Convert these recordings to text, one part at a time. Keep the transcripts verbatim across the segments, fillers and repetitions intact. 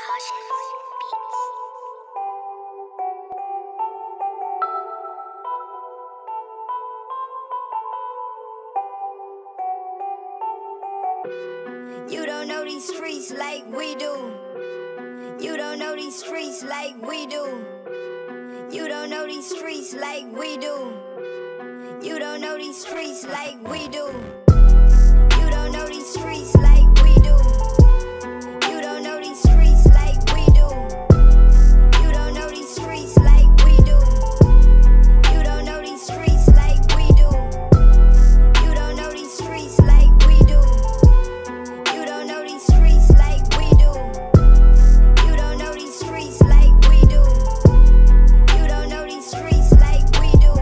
Cautious Beats. You don't know these streets like we do. You don't know these streets like we do. You don't know these streets like we do. You don't know these streets like we do. You don't know these streets like we do. You don't know these streets like we do. You don't know these streets like we do. You don't know these streets like we do. You don't know these streets like we do. You don't know these streets like we do. You don't know these streets like we do. You don't know these streets like we do.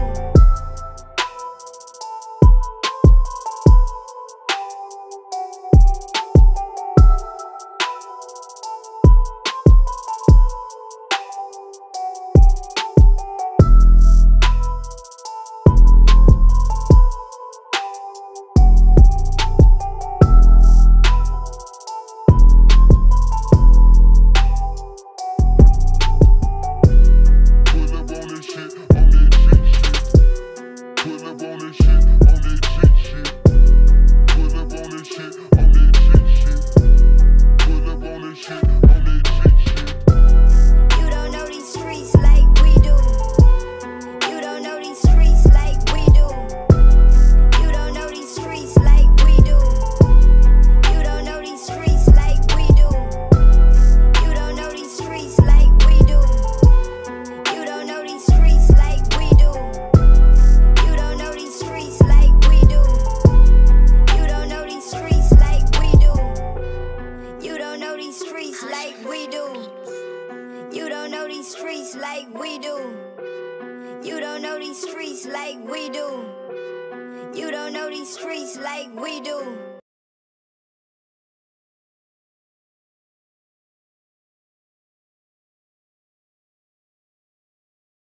Like we do. You don't know these streets like we do. You don't know these streets like we do. You don't know these streets like we do.